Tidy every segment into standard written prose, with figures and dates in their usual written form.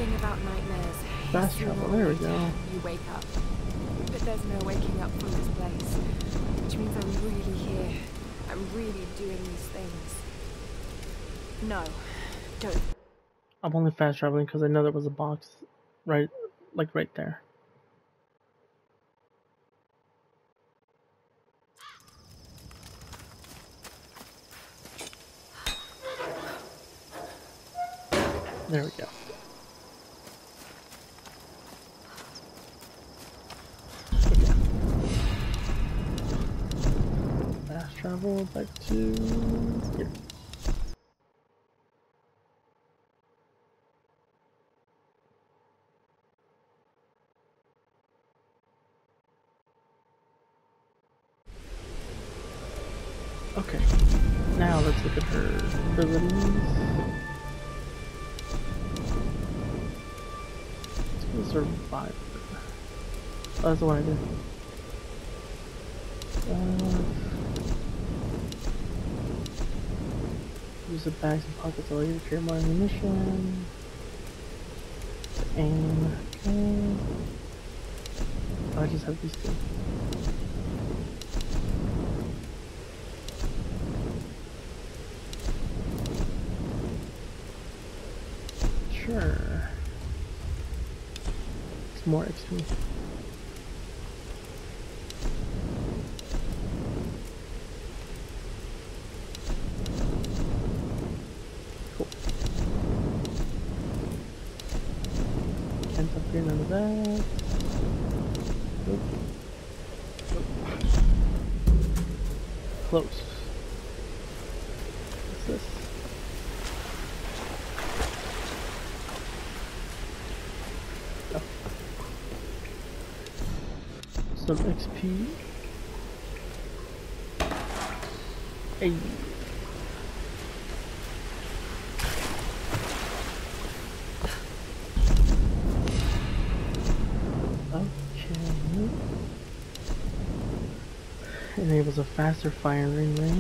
thing about nightmares. Fast travel, there we go. You wake up. But there's no waking up from this place. Which means I'm really here. I'm really doing these things. No. Don't. I'm only fast traveling because I know there was a box right there. There we go. Okay. Fast travel back to here. Okay, now let's look at her abilities. Survivor. Oh, that's what I did. Use the bags and pockets all you to carry more ammunition. Aim. Okay. Oh, I just have these two. Sure. More XP. Cool. Can't upgrade none of that. Nope. Nope. Close. What's this? Some XP. Hey. Okay. Enables a faster firing rate.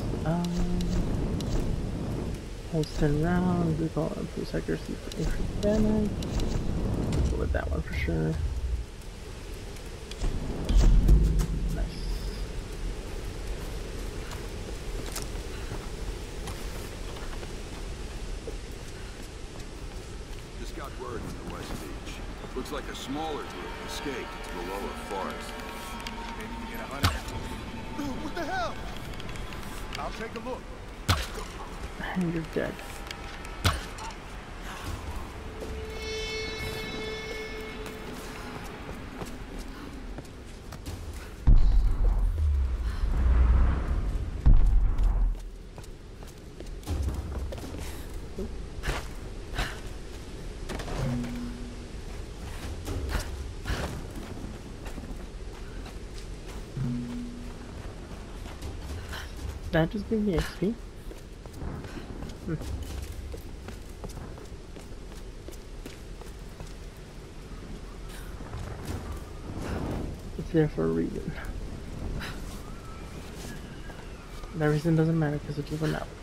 Holds 10 rounds. Recall improves accuracy for increased damage. Go with that one for sure. Looks like a smaller group escaped into the lower forest. Maybe we get a hunter. What the hell? I'll take a look. And you're dead. That just gave me XP? It's there for a reason. That reason doesn't matter because it just went out.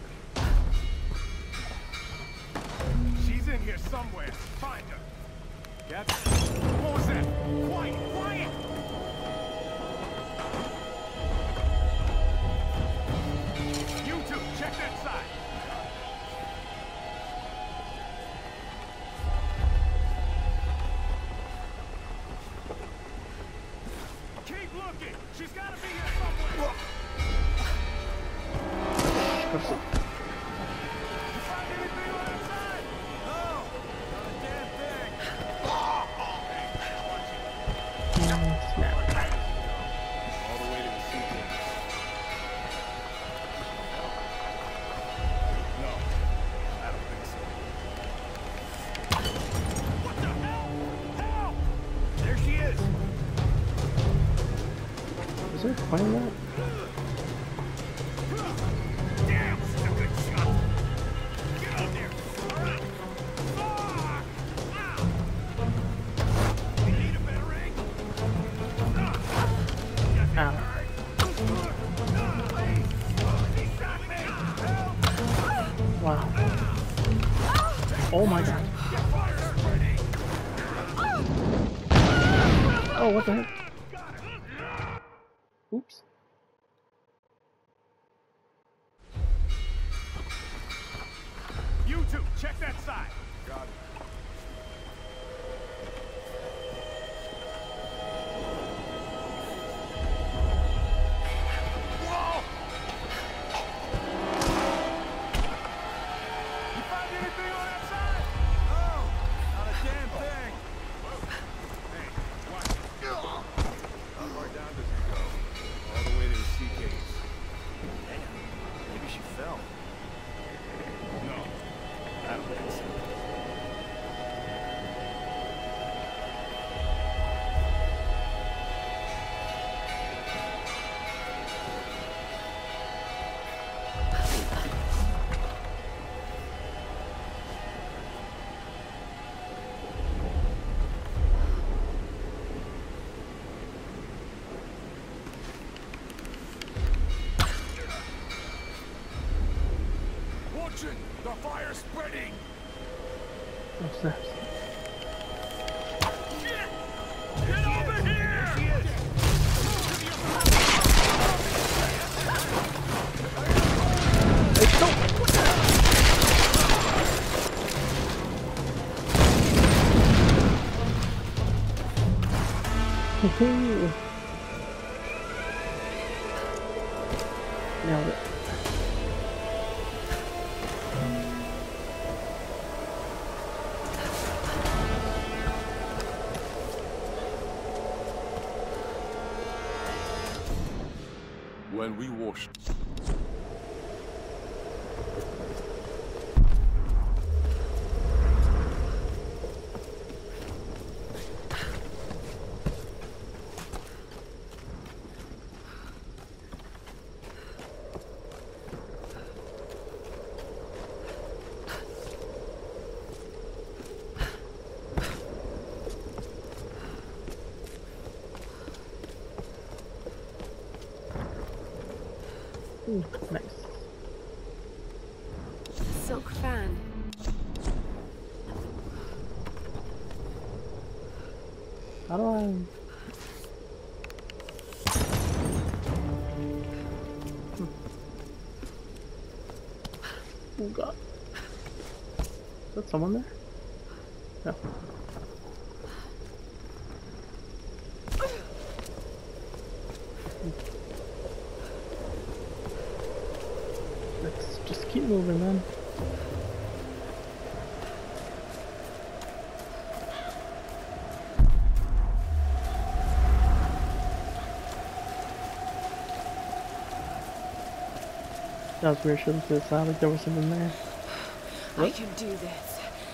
She's in here somewhere. Find her. Yep. What was that? Quiet! Quiet! Check that side. Keep looking. She's got to be here somewhere. You find anything on inside? No. Not a damn thing. All the way to the sea. Is there a point in that? Damn, this is a good shot. Get out there. You need a better angle. Ow. Wow. Oh my god. Oh, what the heck? Oops. You two, check that side. Got it. Whoa! You find anything on that side? No, not a damn thing. Hey, watch it. How far down does it go? All the way to the sea caves. Damn, maybe she fell. No, I don't think so. Watch it! The fire's spreading! Upstairs. Shit! Get over here! There she is! Let's go! Woohoo! Nailed it. When we washed. Ooh, nice. Silk fan. How do I... Oh god. Is that someone there? No. Let's just keep moving then. That was weird, shouldn't it sound like there was something there. I can do this.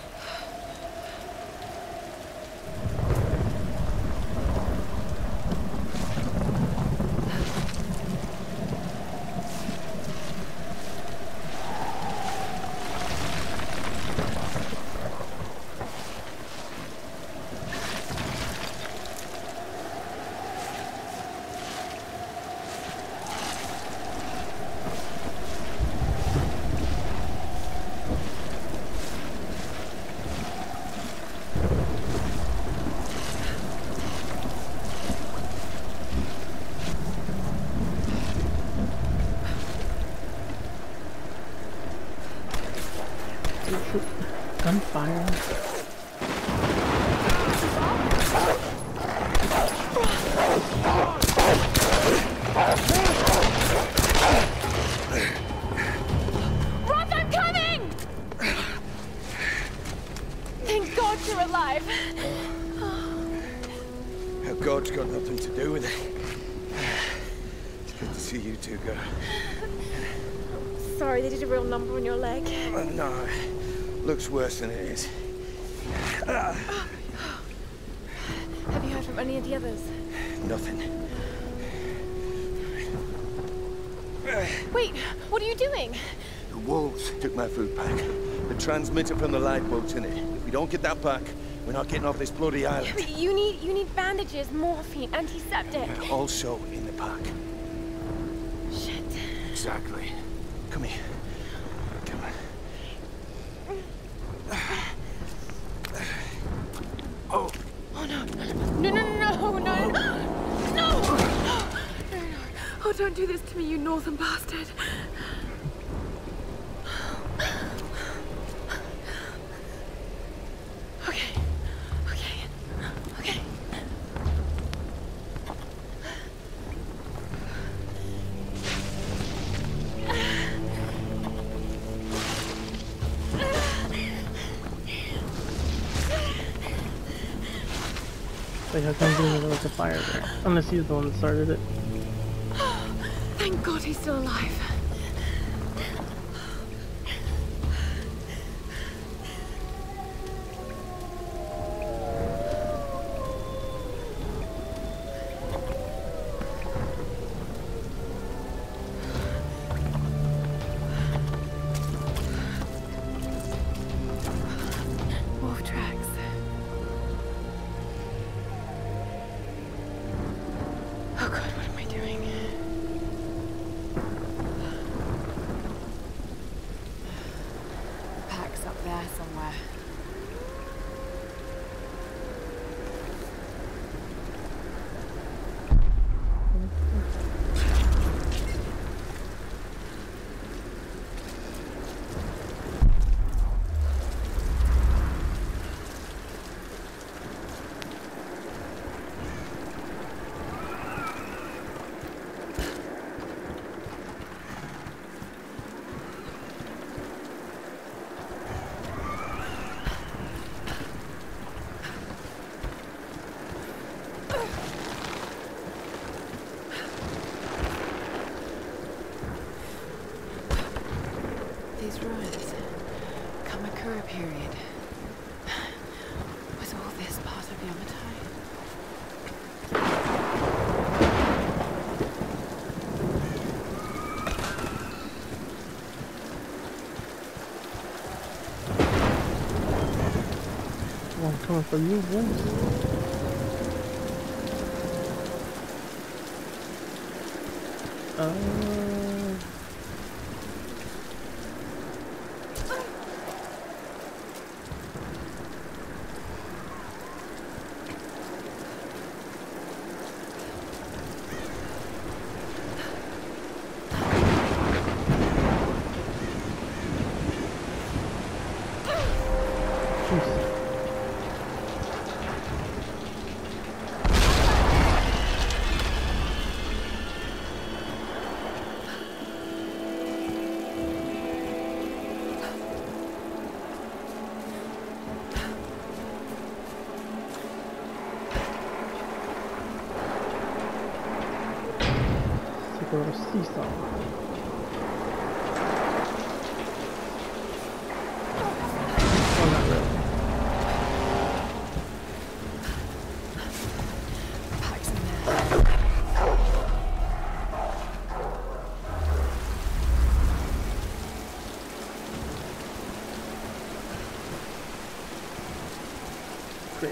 Gunfire. Roth, I'm coming! Thank God you're alive. God's got nothing to do with it. It's good to see you two go. Sorry, they did a real number on your leg. No, looks worse than it is. Have you heard from any of the others? Nothing. Wait, what are you doing? The wolves took my food pack. The transmitter from the lifeboat's in it. If we don't get that back, we're not getting off this bloody island. You need bandages, morphine, antiseptic. Also in the pack. Shit. Exactly. Come here. Come on. Oh no. No. don't do this to me, you northern bastard. Okay. Okay. Okay. Like, how come there was a fire there? Unless he's the one that started it. Thank God he's still alive. Wolf tracks. Oh God, what am I doing? Pack's up there somewhere. These ruins, Kamakura period. Was all this part of Yamatai? Well, I'm coming for you, Vince. Like a little seesaw. Oh, not really. Pack's in there. Great.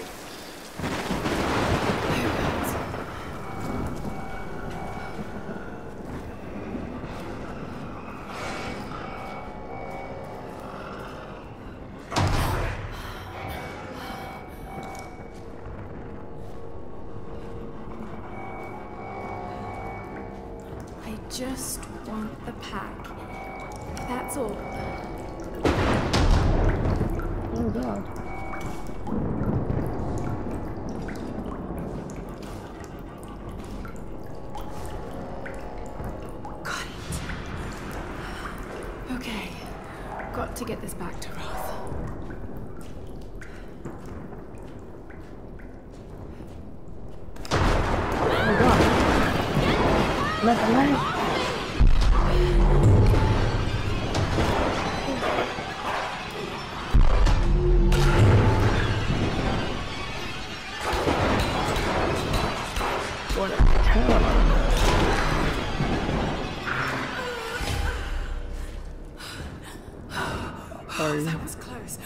I just want the pack. That's all. Oh God. Got it. Okay. Got to get this back to Roth. Oh God. Not the knife. What a town. Sorry. That was close.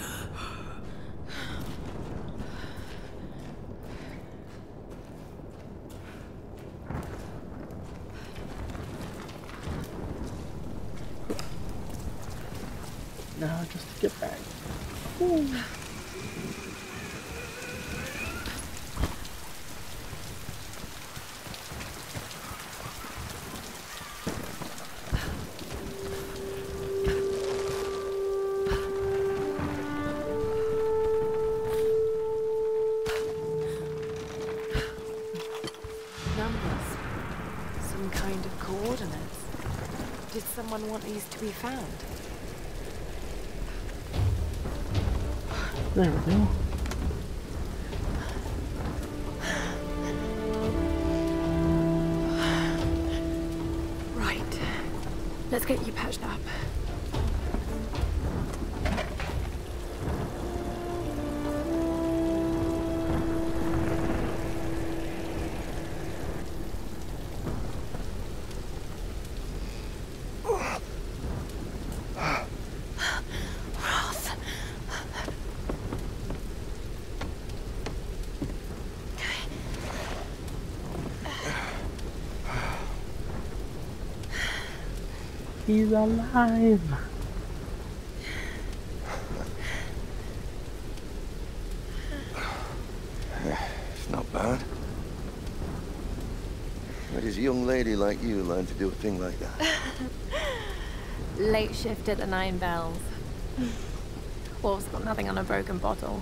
Now just to get back. Ooh. someone want these to be found? There we go. Right. Let's get you patched up. He's alive. It's not bad. Where does a young lady like you learn to do a thing like that? Late shift at the 9 Bells. Wolf's got nothing on a broken bottle.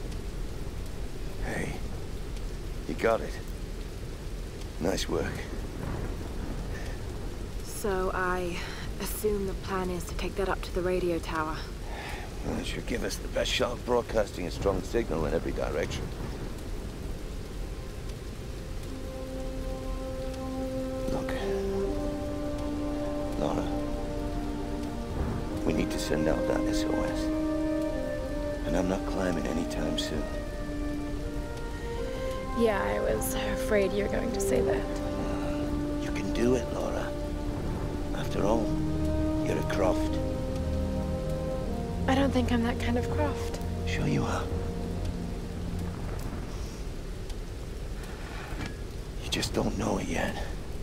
Hey, you got it. Nice work. So I assume the plan is to take that up to the radio tower. Well, it should give us the best shot of broadcasting a strong signal in every direction. Look, Lara, we need to send out that SOS. And I'm not climbing anytime soon. Yeah, I was afraid you were going to say that. You can do it, Lara. After all, you're a Croft. I don't think I'm that kind of Croft. Sure you are. You just don't know it yet.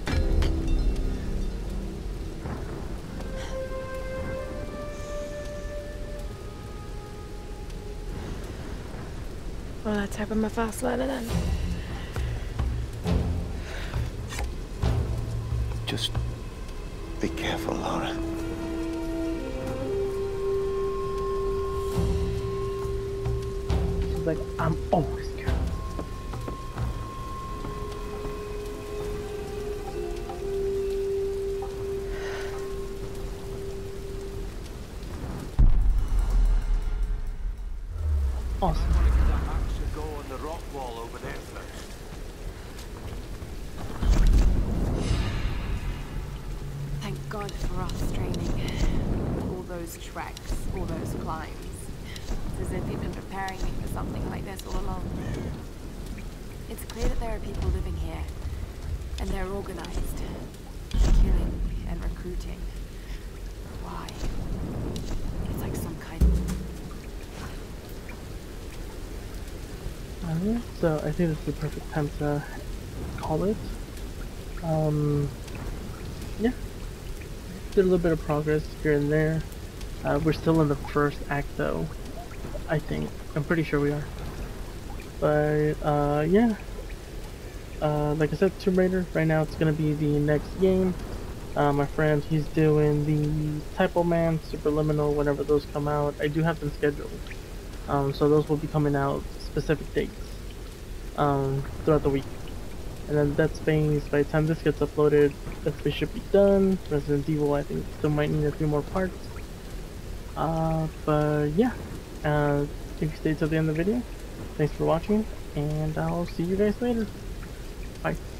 Well, let's hope I'm a fast learner then. Just be careful, Lara. She's like, I'm always careful. Awesome. I want to get that axe to go on the rock wall over there first. Thank God for us training. All those treks, all those climbs. It's as if you've been preparing me for something like this all along. It's clear that there are people living here, and they're organized. Killing and recruiting. Why? It's like some kind of... Alright, so I think this is the perfect time to call it. Yeah. Did a little bit of progress here and there. We're still in the first act though, I think. I'm pretty sure we are. But, yeah. Like I said, Tomb Raider, right now it's gonna be the next game. My friend, he's doing the Typo Man, Superliminal, whenever those come out. I do have them scheduled. So those will be coming out specific dates throughout the week. And then Dead Space, by the time this gets uploaded, Dead Space should be done. Resident Evil, I think, still might need a few more parts. But yeah, if you stayed till the end of the video, thanks for watching, and I'll see you guys later. Bye.